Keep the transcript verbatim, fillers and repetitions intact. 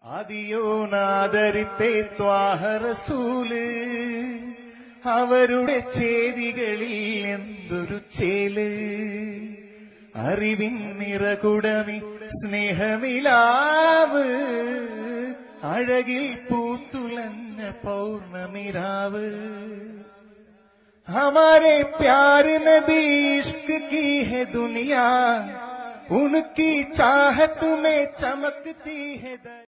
ആദിയോനാദരിത്തെ ത്വാഹ റസൂല് അവരുടെ ചേതികളിൽ എന്തൊരു ചേല് അറിവിൻ നിറകുടമി സ്നേഹനിലാവ് അഴകിൽ പൂത്തുലഞ്ഞ പൗർണമിരാവ് हमारे प्यार नबी इश्क की है दुनिया उनकी चाहत में चमकती है।